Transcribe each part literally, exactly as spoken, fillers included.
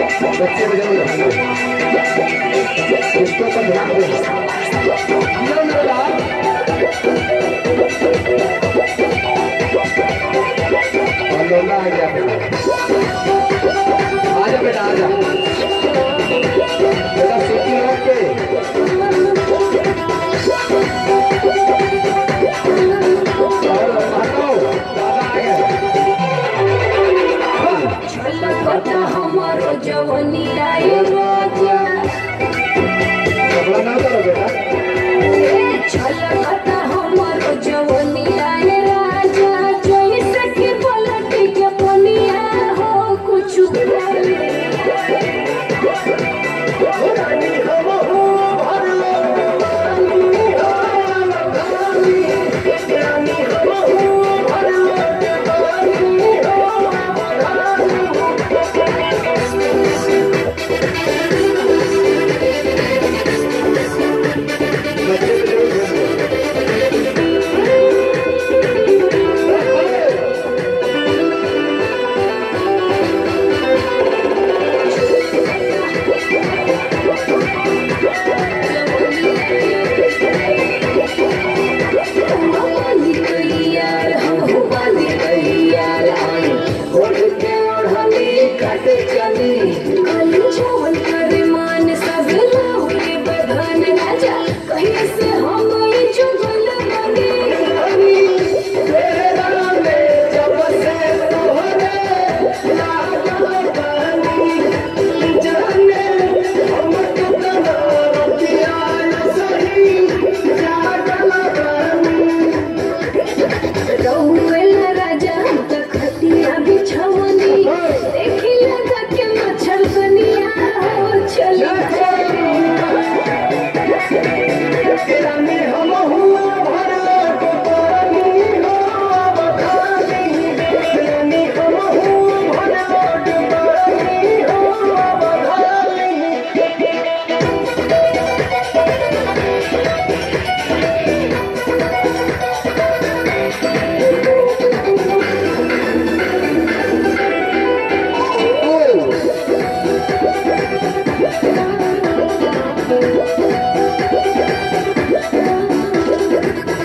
बच्चे बजाओ इसको पर ध्यान दो लो मेरा बंदोला आ गया आजा बेटा आजा बेटा सीटी रोक के हमारो जवानी आए राजा कपड़ा ना करो बेटा छलकता हमारो जवानी आए राजा जैसे कि पलट के पनिया हो कुछ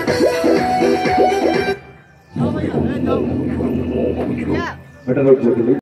बेटा रोक